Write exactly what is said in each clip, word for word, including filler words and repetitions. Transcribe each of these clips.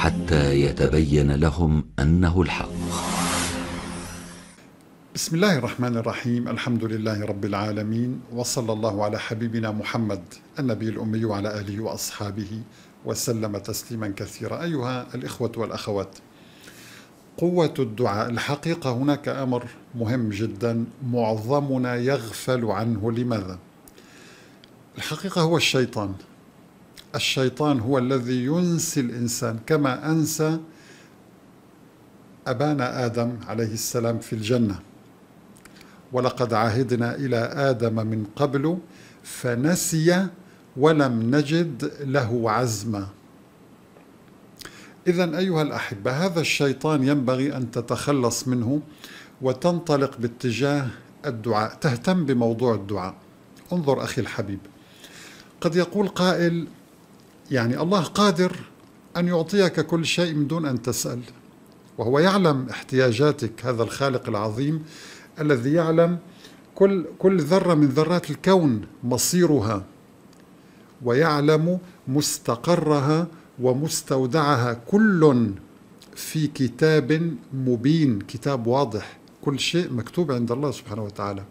حتى يتبين لهم أنه الحق. بسم الله الرحمن الرحيم. الحمد لله رب العالمين، وصلى الله على حبيبنا محمد النبي الأمي وعلى آله وأصحابه وسلم تسليما كثيرا. أيها الإخوة والأخوات، قوة الدعاء. الحقيقة هناك أمر مهم جدا معظمنا يغفل عنه. لماذا؟ الحقيقة هو الشيطان. الشيطان هو الذي ينسي الإنسان كما أنسى أبانا آدم عليه السلام في الجنة. ولقد عهدنا إلى آدم من قبل فنسي ولم نجد له عزما. إذن أيها الأحبة، هذا الشيطان ينبغي أن تتخلص منه وتنطلق باتجاه الدعاء، تهتم بموضوع الدعاء. انظر أخي الحبيب، قد يقول قائل يعني الله قادر أن يعطيك كل شيء من دون أن تسأل، وهو يعلم احتياجاتك. هذا الخالق العظيم الذي يعلم كل كل ذرة من ذرات الكون مصيرها، ويعلم مستقرها ومستودعها، كل في كتاب مبين، كتاب واضح، كل شيء مكتوب عند الله سبحانه وتعالى.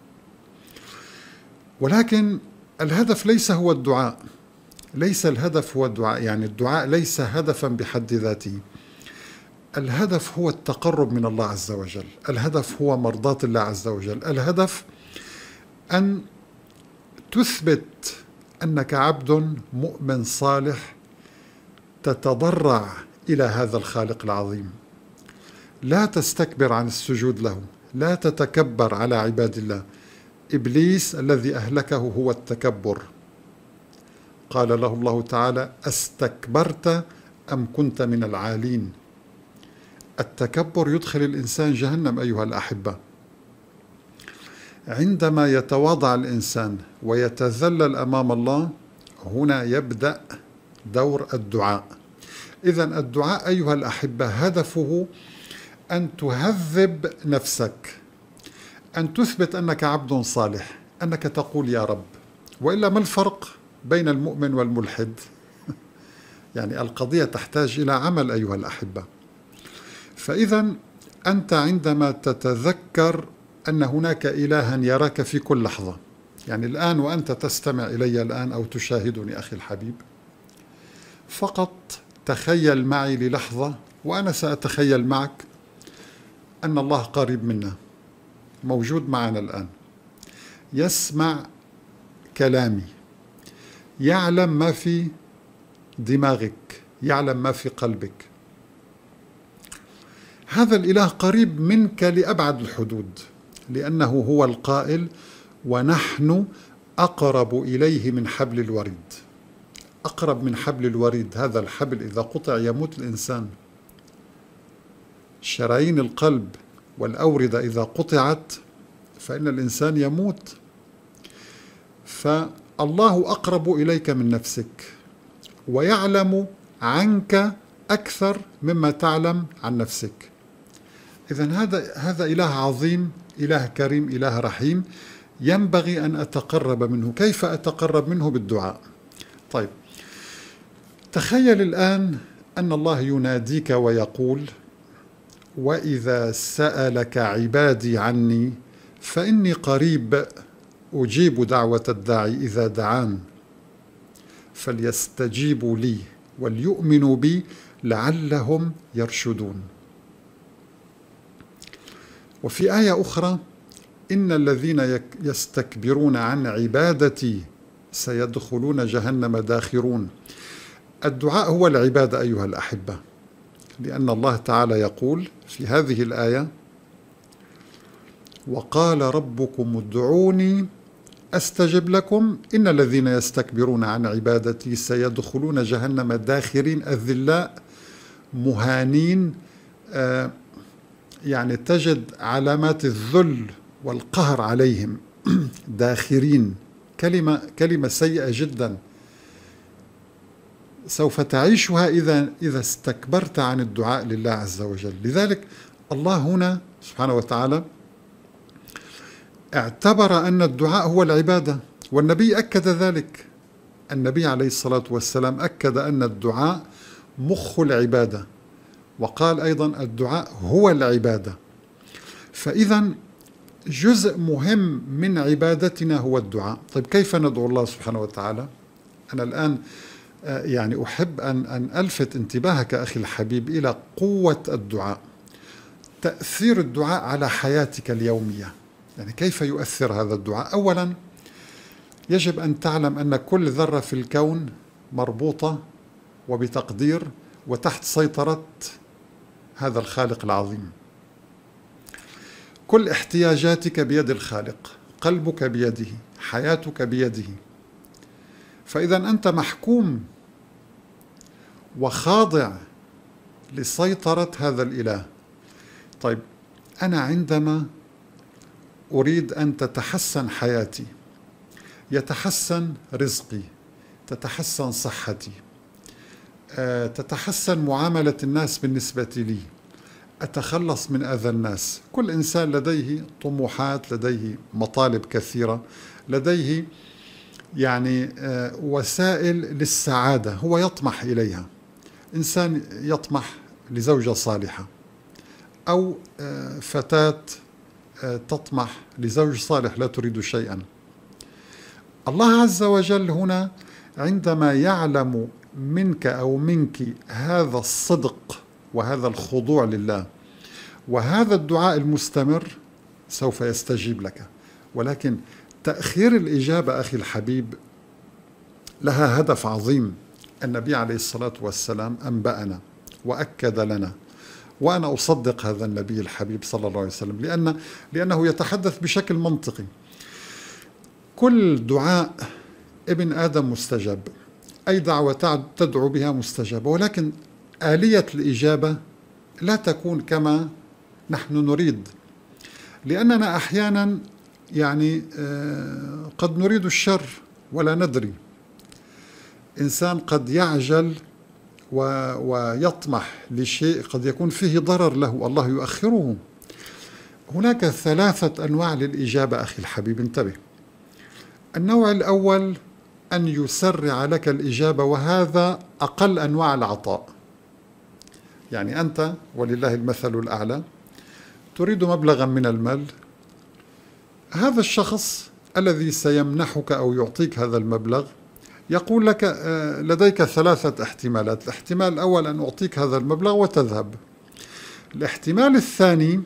ولكن الهدف ليس هو الدعاء، ليس الهدف هو الدعاء، يعني الدعاء ليس هدفا بحد ذاته. الهدف هو التقرب من الله عز وجل، الهدف هو مرضاة الله عز وجل، الهدف أن تثبت أنك عبد مؤمن صالح تتضرع إلى هذا الخالق العظيم، لا تستكبر عن السجود له، لا تتكبر على عباد الله. إبليس الذي أهلكه هو التكبر. قال له الله تعالى: أستكبرت أم كنت من العالين؟ التكبر يدخل الإنسان جهنم أيها الأحبة. عندما يتواضع الإنسان ويتذلل أمام الله، هنا يبدأ دور الدعاء. إذن الدعاء أيها الأحبة هدفه أن تهذب نفسك، أن تثبت أنك عبد صالح، أنك تقول يا رب. وإلا ما الفرق بين المؤمن والملحد؟ يعني القضية تحتاج إلى عمل أيها الأحبة. فإذا أنت عندما تتذكر أن هناك إلها يراك في كل لحظة، يعني الآن وأنت تستمع إلي الآن أو تشاهدني أخي الحبيب، فقط تخيل معي للحظة وأنا سأتخيل معك أن الله قريب منا، موجود معنا الآن، يسمع كلامي، يعلم ما في دماغك، يعلم ما في قلبك. هذا الإله قريب منك لأبعد الحدود، لأنه هو القائل: ونحن أقرب إليه من حبل الوريد. أقرب من حبل الوريد، هذا الحبل إذا قطع يموت الإنسان. شرايين القلب والأوردة إذا قطعت فإن الإنسان يموت. فالله أقرب إليك من نفسك، ويعلم عنك أكثر مما تعلم عن نفسك. إذن هذا هذا إله عظيم، إله كريم، إله رحيم، ينبغي أن أتقرب منه. كيف أتقرب منه؟ بالدعاء. طيب، تخيل الآن أن الله يناديك ويقول: وإذا سألك عبادي عني فإني قريب أجيب دعوة الداعي إذا دعان فليستجيبوا لي وليؤمنوا بي لعلهم يرشدون. وفي آية أخرى: إن الذين يستكبرون عن عبادتي سيدخلون جهنم داخرون. الدعاء هو العبادة أيها الأحبة، لأن الله تعالى يقول في هذه الآية: وقال ربكم ادعوني أستجب لكم إن الذين يستكبرون عن عبادتي سيدخلون جهنم داخرين، الذلاء مهانين. آه يعني تجد علامات الذل والقهر عليهم. داخرين، كلمة كلمة سيئة جدا، سوف تعيشها إذا إذا استكبرت عن الدعاء لله عز وجل. لذلك الله هنا سبحانه وتعالى اعتبر أن الدعاء هو العبادة، والنبي أكد ذلك. النبي عليه الصلاة والسلام أكد أن الدعاء مخ العبادة، وقال أيضا الدعاء هو العبادة. فإذا جزء مهم من عبادتنا هو الدعاء. طيب كيف ندعو الله سبحانه وتعالى؟ أنا الآن يعني أحب أن أن ألفت انتباهك أخي الحبيب إلى قوة الدعاء، تأثير الدعاء على حياتك اليومية. يعني كيف يؤثر هذا الدعاء؟ أولا يجب أن تعلم أن كل ذرة في الكون مربوطة وبتقدير وتحت سيطرة هذا الخالق العظيم. كل احتياجاتك بيد الخالق، قلبك بيده، حياتك بيده. فإذا أنت محكوم وخاضع لسيطرة هذا الإله. طيب أنا عندما أريد أن تتحسن حياتي، يتحسن رزقي، تتحسن صحتي، تتحسن معاملة الناس بالنسبة لي، أتخلص من أذى الناس. كل إنسان لديه طموحات، لديه مطالب كثيرة، لديه يعني وسائل للسعادة هو يطمح إليها. إنسان يطمح لزوجة صالحة، أو فتاة تطمح لزوج صالح لا تريد شيئا. الله عز وجل هنا عندما يعلم منك أو منك هذا الصدق وهذا الخضوع لله وهذا الدعاء المستمر سوف يستجيب لك. ولكن تأخير الإجابة أخي الحبيب لها هدف عظيم. النبي عليه الصلاة والسلام أنبأنا وأكد لنا، وأنا أصدق هذا النبي الحبيب صلى الله عليه وسلم، لأن لأنه يتحدث بشكل منطقي. كل دعاء ابن آدم مستجاب، أي دعوة تدعو بها مستجابة، ولكن آلية الإجابة لا تكون كما نحن نريد، لأننا أحيانا يعني قد نريد الشر ولا ندري. إنسان قد يعجل ويطمح لشيء قد يكون فيه ضرر له، الله يؤخره. هناك ثلاثة أنواع للإجابة أخي الحبيب، انتبه. النوع الأول أن يسرع لك الإجابة، وهذا أقل أنواع العطاء. يعني أنت ولله المثل الأعلى تريد مبلغا من المال، هذا الشخص الذي سيمنحك أو يعطيك هذا المبلغ يقول لك لديك ثلاثة احتمالات. الاحتمال الأول أن أعطيك هذا المبلغ وتذهب. الاحتمال الثاني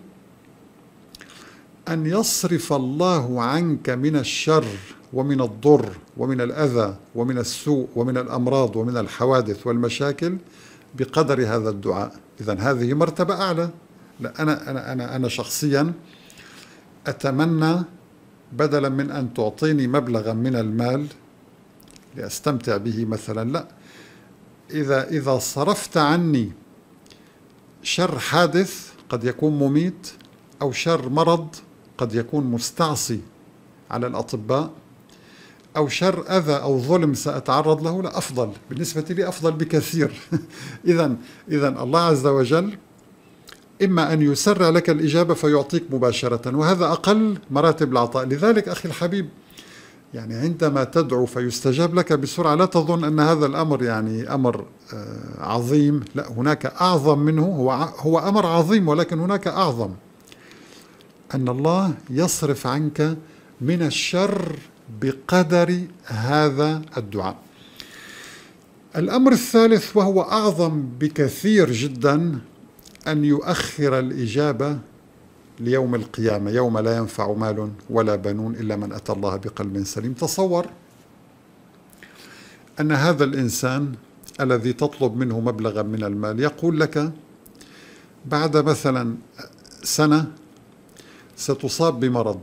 أن يصرف الله عنك من الشر ومن الضر ومن الأذى ومن السوء ومن الأمراض ومن الحوادث والمشاكل بقدر هذا الدعاء. إذن هذه مرتبة أعلى. لا أنا أنا أنا أنا شخصيا أتمنى بدلا من أن تعطيني مبلغا من المال لأستمتع به مثلا، لا، إذا إذا صرفت عني شر حادث قد يكون مميت، أو شر مرض قد يكون مستعصي على الأطباء، أو شر أذى أو ظلم سأتعرض له، لا، أفضل بالنسبة لي، أفضل بكثير. إذن إذن الله عز وجل إما أن يسرع لك الإجابة فيعطيك مباشرة، وهذا أقل مراتب العطاء. لذلك أخي الحبيب يعني عندما تدعو فيستجاب لك بسرعة لا تظن أن هذا الأمر يعني أمر عظيم، لا، هناك أعظم منه. هو هو أمر عظيم، ولكن هناك أعظم، أن الله يصرف عنك من الشر بقدر هذا الدعاء. الأمر الثالث وهو أعظم بكثير جدا، أن يؤخر الإجابة ليوم القيامة، يوم لا ينفع مال ولا بنون إلا من أتى الله بقلب سليم. تصور أن هذا الإنسان الذي تطلب منه مبلغا من المال يقول لك بعد مثلا سنة ستصاب بمرض،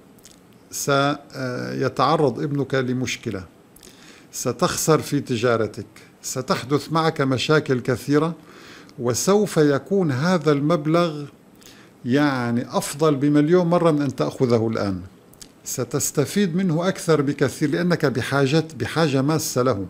سيتعرض ابنك لمشكلة، ستخسر في تجارتك، ستحدث معك مشاكل كثيرة، وسوف يكون هذا المبلغ يعني أفضل بمليون مرة من أن تأخذه الآن. ستستفيد منه أكثر بكثير لأنك بحاجة بحاجة ماسة له.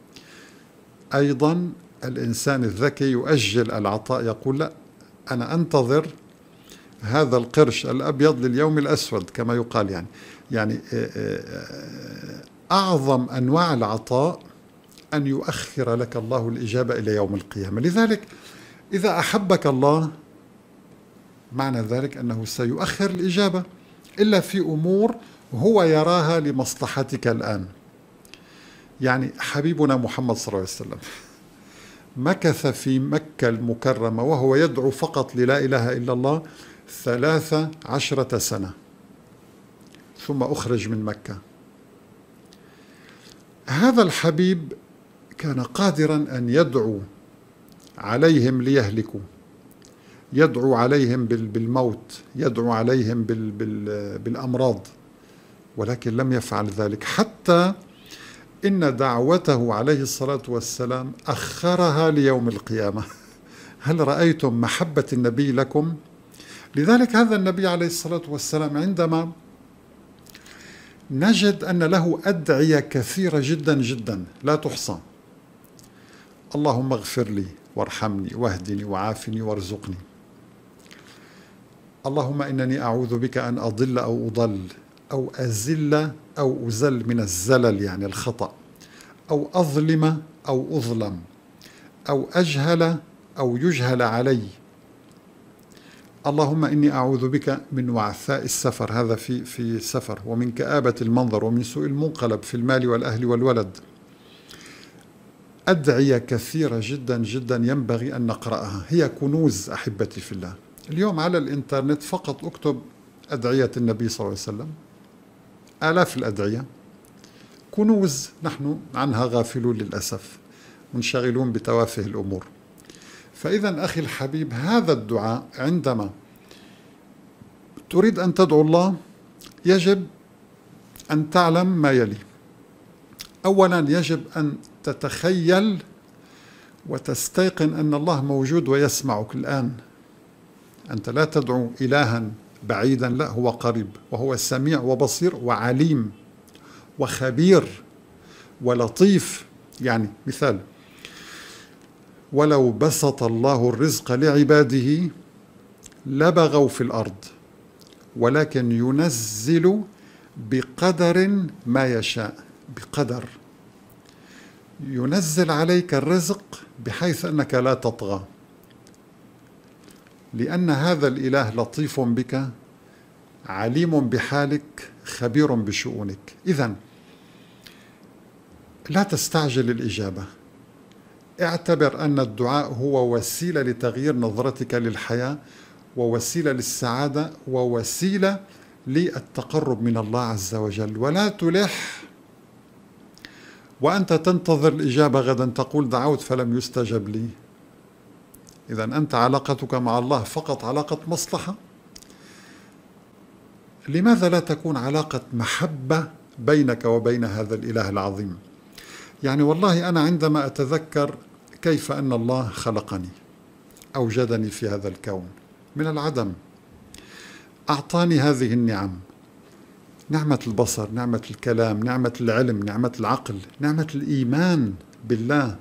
أيضا الإنسان الذكي يؤجل العطاء، يقول لا، أنا أنتظر هذا القرش الأبيض لليوم الأسود كما يقال. يعني يعني أعظم أنواع العطاء أن يؤخر لك الله الإجابة إلى يوم القيامة. لذلك إذا أحبك الله معنى ذلك أنه سيؤخر الإجابة إلا في أمور هو يراها لمصلحتك الآن. يعني حبيبنا محمد صلى الله عليه وسلم مكث في مكة المكرمة وهو يدعو فقط للا إله إلا الله ثلاث عشرة سنة ثم أخرج من مكة. هذا الحبيب كان قادرا أن يدعو عليهم ليهلكوا، يدعو عليهم بالموت، يدعو عليهم بالأمراض، ولكن لم يفعل ذلك، حتى إن دعوته عليه الصلاة والسلام أخرها ليوم القيامة. هل رأيتم محبة النبي لكم؟ لذلك هذا النبي عليه الصلاة والسلام عندما نجد أن له أدعية كثيرة جدا جدا لا تحصى: اللهم اغفر لي وارحمني واهدني وعافني وارزقني، اللهم إنني أعوذ بك أن أضل أو أضل أو أزل أو أزل من الزلل يعني الخطأ، أو أظلم أو أظلم، أو أجهل أو يجهل علي، اللهم إني أعوذ بك من وعثاء السفر، هذا في في سفر، ومن كآبة المنظر، ومن سوء المنقلب في المال والأهل والولد. أدعية كثيرة جدا جدا ينبغي أن نقرأها، هي كنوز أحبتي في الله. اليوم على الإنترنت فقط أكتب أدعية النبي صلى الله عليه وسلم، آلاف الأدعية، كنوز نحن عنها غافلون للأسف، منشغلون بتوافه الأمور. فإذا أخي الحبيب، هذا الدعاء عندما تريد أن تدعو الله يجب أن تعلم ما يلي. أولا يجب أن تتخيل وتستيقن أن الله موجود ويسمعك الآن. أنت لا تدعو إلها بعيدا، لا، هو قريب، وهو سميع وبصير وعليم وخبير ولطيف. يعني مثال: ولو بسط الله الرزق لعباده لبغوا في الأرض ولكن ينزل بقدر ما يشاء. بقدر ينزل عليك الرزق بحيث أنك لا تطغى، لأن هذا الإله لطيف بك، عليم بحالك، خبير بشؤونك. إذن لا تستعجل الإجابة، اعتبر أن الدعاء هو وسيلة لتغيير نظرتك للحياة، ووسيلة للسعادة، ووسيلة للتقرب من الله عز وجل. ولا تلح وأنت تنتظر الإجابة غدا تقول دعوت فلم يستجب لي. إذن أنت علاقتك مع الله فقط علاقة مصلحة. لماذا لا تكون علاقة محبة بينك وبين هذا الإله العظيم؟ يعني والله أنا عندما أتذكر كيف أن الله خلقني، أوجدني في هذا الكون من العدم، أعطاني هذه النعم، نعمة البصر، نعمة الكلام، نعمة العلم، نعمة العقل، نعمة الإيمان بالله،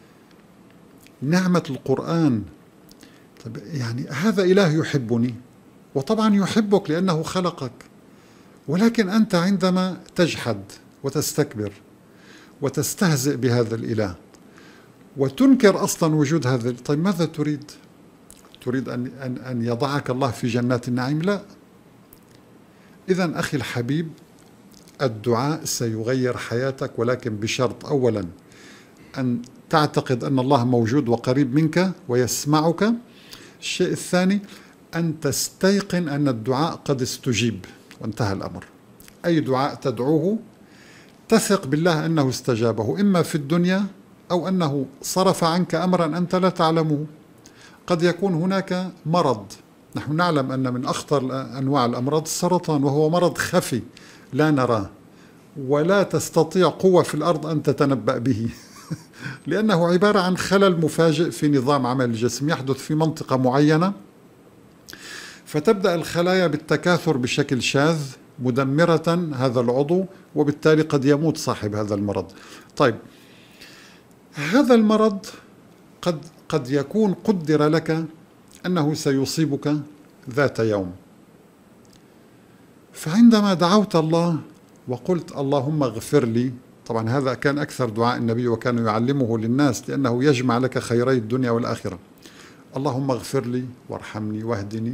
نعمة القرآن. طب يعني هذا إله يحبني، وطبعا يحبك لأنه خلقك، ولكن أنت عندما تجحد وتستكبر وتستهزئ بهذا الإله وتنكر أصلا وجود هذا، طيب ماذا تريد؟ تريد أن, أن, أن يضعك الله في جنات النعيم؟ لا. إذن أخي الحبيب، الدعاء سيغير حياتك، ولكن بشرط: أولا أن تعتقد أن الله موجود وقريب منك ويسمعك. الشيء الثاني أن تستيقن أن الدعاء قد استجيب وانتهى الأمر. أي دعاء تدعوه تثق بالله أنه استجابه، إما في الدنيا أو أنه صرف عنك أمرا أنت لا تعلمه. قد يكون هناك مرض، نحن نعلم أن من أخطر أنواع الأمراض السرطان، وهو مرض خفي لا نراه ولا تستطيع قوة في الأرض أن تتنبأ به لأنه عبارة عن خلل مفاجئ في نظام عمل الجسم يحدث في منطقة معينة، فتبدأ الخلايا بالتكاثر بشكل شاذ مدمرة هذا العضو، وبالتالي قد يموت صاحب هذا المرض. طيب هذا المرض قد قد يكون قدر لك أنه سيصيبك ذات يوم، فعندما دعوت الله وقلت اللهم اغفر لي، طبعا هذا كان أكثر دعاء النبي وكان يعلمه للناس لأنه يجمع لك خيري الدنيا والآخرة. اللهم اغفر لي وارحمني واهدني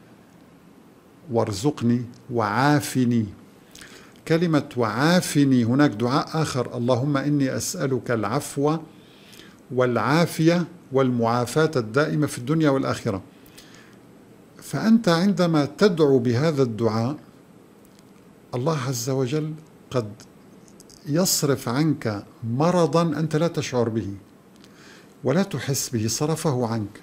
وارزقني وعافني. كلمة وعافني هناك دعاء آخر: اللهم إني أسألك العفو والعافية والمعافاة الدائمة في الدنيا والآخرة. فأنت عندما تدعو بهذا الدعاء الله عز وجل قد يصرف عنك مرضا أنت لا تشعر به ولا تحس به، صرفه عنك.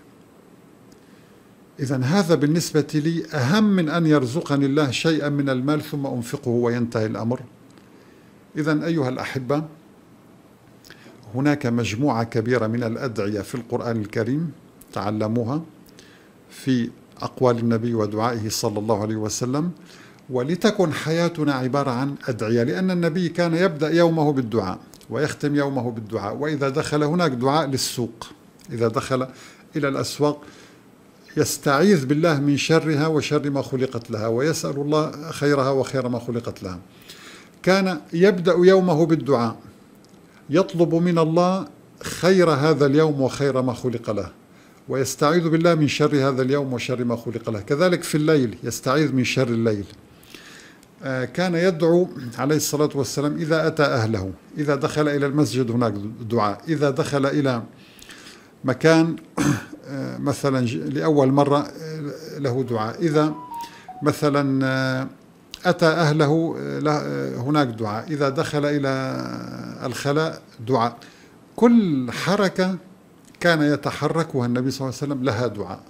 إذن هذا بالنسبة لي أهم من أن يرزقني الله شيئا من المال ثم أنفقه وينتهي الأمر. إذن أيها الأحبة، هناك مجموعة كبيرة من الأدعية في القرآن الكريم تعلموها في أقوال النبي ودعائه صلى الله عليه وسلم، ولتكن حياتنا عبارة عن أدعية، لأن النبي كان يبدأ يومه بالدعاء ويختم يومه بالدعاء. وإذا دخل هناك دعاء للسوق، إذا دخل إلى الأسواق يستعيذ بالله من شرها وشر ما خلقت لها، ويسأل الله خيرها وخير ما خلقت لها. كان يبدأ يومه بالدعاء يطلب من الله خير هذا اليوم وخير ما خلق له، ويستعيذ بالله من شر هذا اليوم وشر ما خلق له. كذلك في الليل يستعيذ من شر الليل. كان يدعو عليه الصلاة والسلام إذا أتى أهله، إذا دخل إلى المسجد هناك دعاء، إذا دخل إلى مكان مثلا لأول مرة له دعاء، إذا مثلا أتى أهله هناك دعاء، إذا دخل إلى الخلاء دعاء. كل حركة كان يتحركها النبي صلى الله عليه وسلم لها دعاء.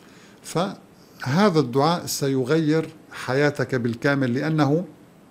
فهذا الدعاء سيغير حياتك بالكامل، لأنه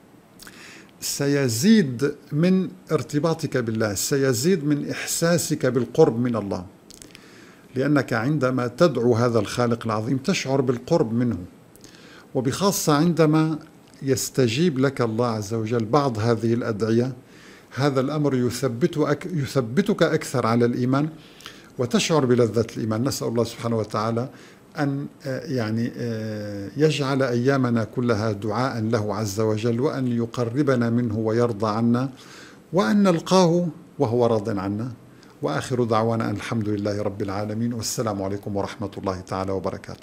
سيزيد من ارتباطك بالله، سيزيد من إحساسك بالقرب من الله، لأنك عندما تدعو هذا الخالق العظيم تشعر بالقرب منه، وبخاصة عندما يستجيب لك الله عز وجل بعض هذه الأدعية. هذا الأمر يثبتك, يثبتك أكثر على الإيمان وتشعر بلذة الإيمان. نسأل الله سبحانه وتعالى أن يعني يجعل أيامنا كلها دعاء له عز وجل، وأن يقربنا منه ويرضى عنا، وأن نلقاه وهو راض عنا. وآخر دعوانا أن الحمد لله رب العالمين، والسلام عليكم ورحمة الله تعالى وبركاته.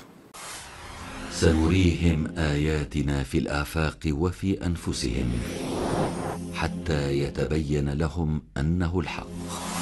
سنريهم آياتنا في الآفاق وفي أنفسهم حتى يتبين لهم أنه الحق.